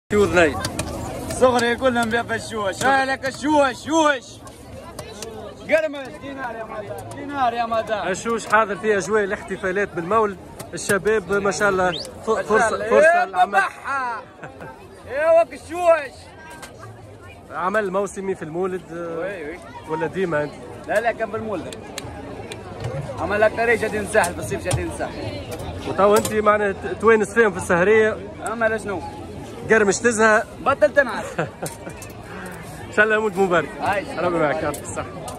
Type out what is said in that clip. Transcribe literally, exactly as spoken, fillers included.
في وذني صغري كلهم بيا فشوش. لك الشوش شوش قرمز دينار يا مدام دينار يا مدام. الشوش حاضر في اجواء الاحتفالات بالمولد، الشباب ما شاء الله فرصه فرصه إيه العمل. ايوا الشوش عمل موسمي في المولد وي وي ولا ديما انت؟ لا لا كان بالمولد عمل اكثر جادين الساحل في الصيف جادين الساحل. وتو انت معنا توانس فيهم في السهريه. اما لا شنو؟ قرمش تزهق بطل تنعس. ان شاء الله مولد مبارك. ربي معك يعطيك الصحه.